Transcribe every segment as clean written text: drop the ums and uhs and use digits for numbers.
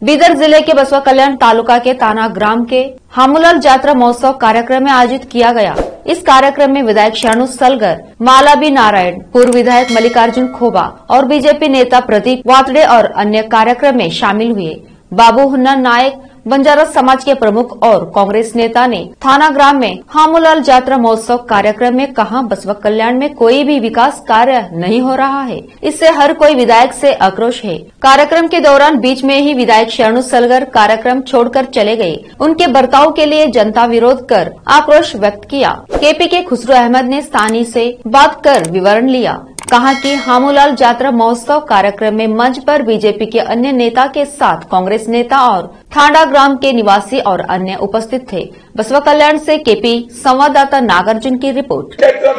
बीदर जिले के बसवा कल्याण तालुका के ताना ग्राम के हामूलाल जात्रा महोत्सव कार्यक्रम में आयोजित किया गया। इस कार्यक्रम में विधायक शानू सलगर, मालाबी नारायण, पूर्व विधायक मल्लिकार्जुन खोबा और बीजेपी नेता प्रदीप वातड़े और अन्य कार्यक्रम में शामिल हुए। बाबू हुन्ना नायक, बंजारा समाज के प्रमुख और कांग्रेस नेता ने थाना ग्राम में हामूलाल जात्रा महोत्सव कार्यक्रम में कहा, बसवा कल्याण में कोई भी विकास कार्य नहीं हो रहा है, इससे हर कोई विधायक से आक्रोश है। कार्यक्रम के दौरान बीच में ही विधायक शानू सलगर कार्यक्रम छोड़कर चले गए। उनके बर्ताव के लिए जनता विरोध कर आक्रोश व्यक्त किया। केपी के खुसरो अहमद ने स्थानीय से बात कर विवरण लिया। कहा कि हामूलाल जात्रा महोत्सव कार्यक्रम में मंच पर बीजेपी के अन्य नेता के साथ कांग्रेस नेता और थाना ग्राम के निवासी और अन्य उपस्थित थे। बसवा कल्याण से केपी संवाददाता नागार्जुन की रिपोर्ट।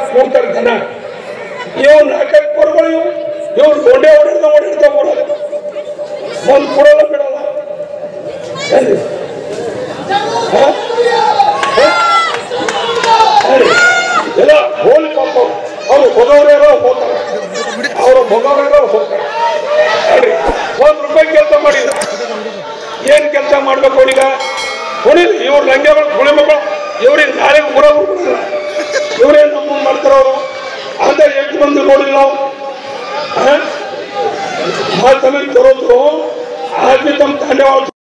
ಏನ್ ಕೆಲಸ ಮಾಡಬೇಕು ಈಗ ಹೊಡಿಲಿ ಇವ್ರ ಲಂಗೆಗಳು ಹೊಳೆ ಮಕ್ಕಳು ಇವ್ರಿಗೆ ನಾಳೆ ಊರ ಇವರೇನು ನಮ್ಮ ಮಾಡ್ತಾರ ಅವರು ಅಂತ ಎಷ್ಟು ಮಂದಿ ನೋಡಿಲ್ಲ ನಾವು ಆ ಸಮಯ ತರೋದ್ರು ಆಗಿ ತಮ್ಮ ತಂದೆ